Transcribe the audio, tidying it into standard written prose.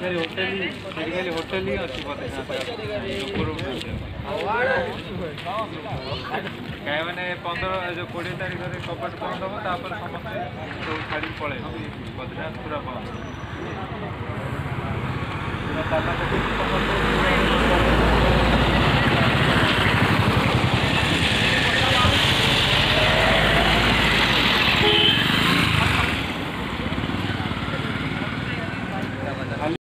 Hotel ହିଁ ଅଛି ବୋଧେ କାହିଁ ମାନେ 15 ଯେଉଁ 20 ତାରିଖରେ କବାଟ ବନ୍ଦ ହେବ ତାପରେ ସମସ୍ତେ ସବୁ ଛାଡ଼ିକି ପଳେଇବେ ବଦ୍ରିନାଥ ପୁରା ବନ୍ଦ।